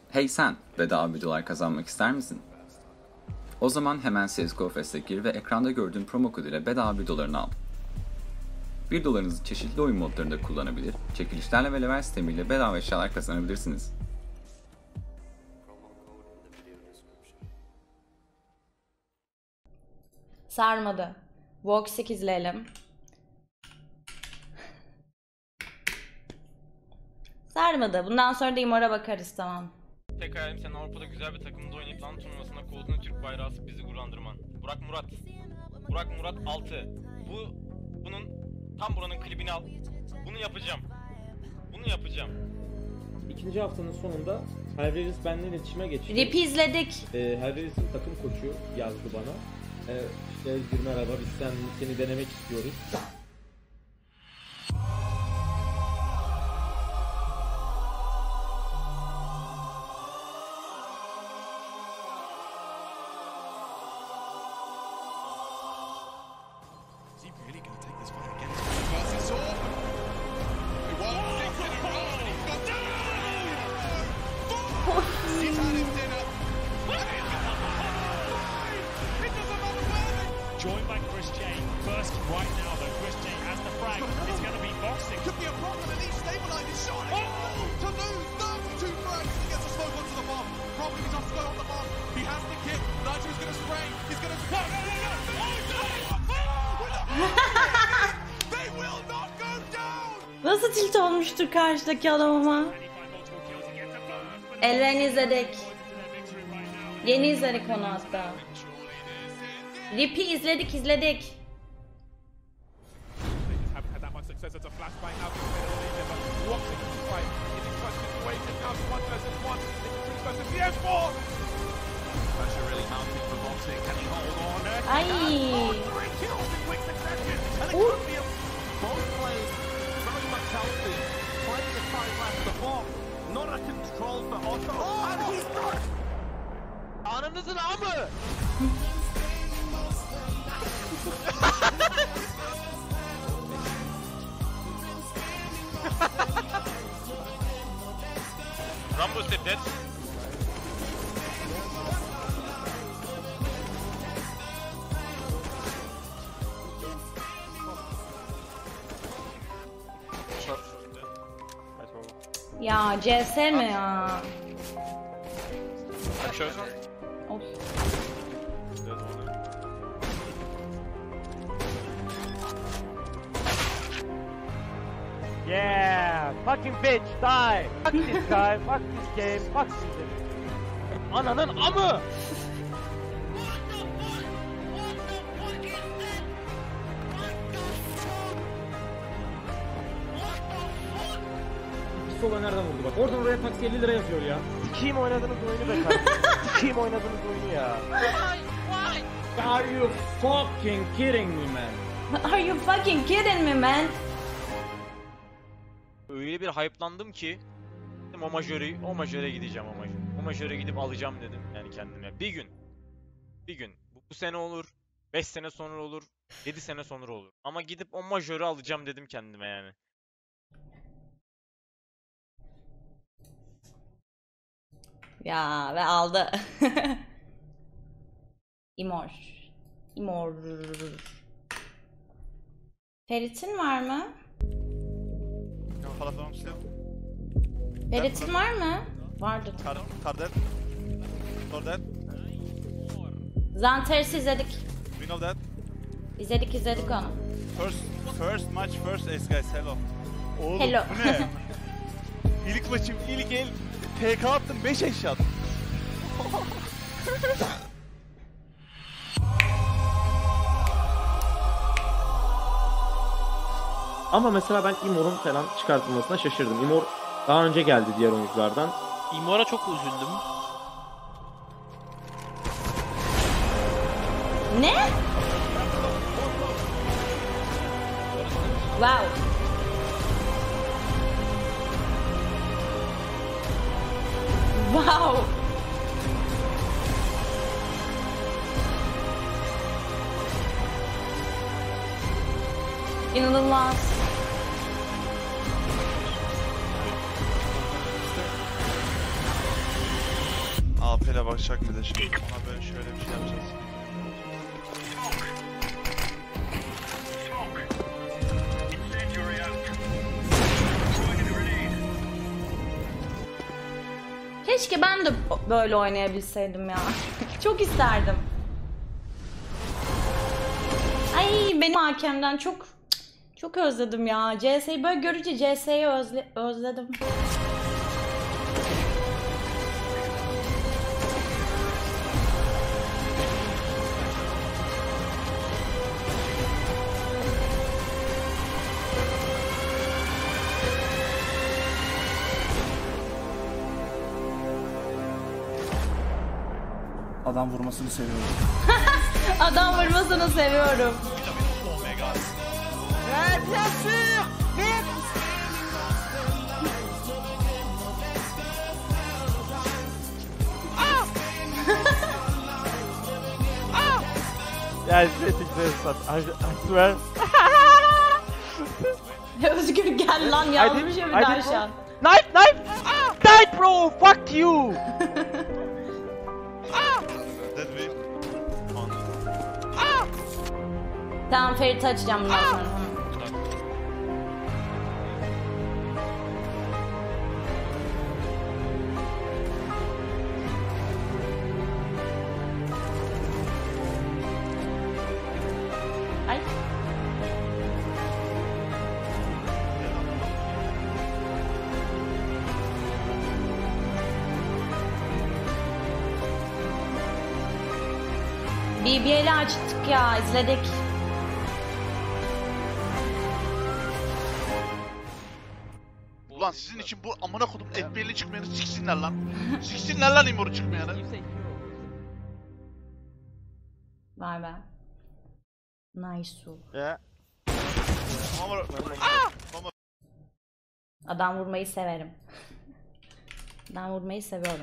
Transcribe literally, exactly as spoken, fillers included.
Hey sen, bedava videolar kazanmak ister misin? O zaman hemen C S G O Fest'e gir ve ekranda gördüğün promo kodu ile bedava videolarını al. bir dolarınızı çeşitli oyun modlarında kullanabilir, çekilişlerle ve level sistemiyle bedava eşyalar kazanabilirsiniz. Sarmadı. Vox izleyelim. Sarmadı. Bundan sonra da İmor'a bakarız, tamam. Tek hayalim senin Avrupa'da güzel bir takımda oynayıp LAN turnuvasında koltuğuna Türk bayrağı asıp bizi gururlandırman. Burak Murat. Burak Murat altı. Bu, bunun, tam buranın klibini al. Bunu yapacağım. Bunu yapacağım. İkinci haftanın sonunda Herveris benimle iletişime geçti. Rip'i izledik. Ee, Herveris'in takım koçu yazdı bana. Ee, işte Özgür merhaba, biz sen, seni denemek istiyoruz. Joined by Chris J. First right now though, Chris J has the frag. It's going to be boxing. Could be a problem and he's stabilising shot. Oh! To lose, no, two frags. He gets a smoke onto the bomb. Problem is off on the bomb. He has the kick. Nigel's going to spray. He's going to spray. No, no, no, no. Oh, they will not go down. Nasıl tilt olmuştur karşıdaki adam ama. Elren izledik. Yeni izledik onu hatta. Rip'i izledik izledik. Ay. Ananızın amı! Rumble step dead. Ya C S mi ya? Of. Yeah, fucking bitch, die. Fuck this guy, fuck this game, fuck sizi. Ananın amı. Sola nereden vurdu bak. Oradan oraya taksi elli lira yazıyor ya. Sikiyim oynadığınız oyunu be kardeşim. Sikiyim oynadığınız oyunu ya. Are you fucking kidding me man? Are you fucking kidding me man? Öyle bir hype'landım ki o majörü, o majöre gideceğim o majör. O majöre gidip alacağım dedim yani kendime. Bir gün. Bir gün. Bu, bu sene olur. beş sene sonra olur. yedi sene sonra olur. Ama gidip o majörü alacağım dedim kendime yani. Ya ve aldı. İmor. İmor. Ferit'in var mı? Ferit'in var mı? Vardır. Karder. Karder. Zanteres'i izledik. We know that. İzledik izledik onu. First, first match, first ace guys. Hello. Oğlum Hello. bu ne? İlk maçım, ilk el. T K attım, beş eşya. Ama mesela ben İmor'un falan çıkartılmasına şaşırdım. İmor daha önce geldi diğer oyunculardan. İmor'a çok üzüldüm. Ne? Wow. Wow. İnanılmaz. A P ile bakacak bir de şimdi. Ona böyle şöyle bir şey yapacağız. Keşke ben de böyle oynayabilseydim ya. Çok isterdim. Ay benim hakemden çok çok özledim ya. C S'yi böyle görünce C S'yi özle, özledim. Adam vurmasını seviyorum. Adam vurmasını seviyorum. Yeah, it's getting this, but I, I swear. Özgür gel lan yazmış ya bir daha aşağı. Knife, knife! Ah! Die, bro! Fuck you! Dead we. Tamam Ferit'i açacağım bundan sonra. Hı. Ay. B B L'i açtık ya, izledik. Ulan sizin için bu amına kodum F B I'li çıkmayanı siksinler lan. Siksinler lan imoru çıkmayanı. Vay be. Nice su. Yeah. Ama Adam vurmayı severim. Adam vurmayı seviyorum.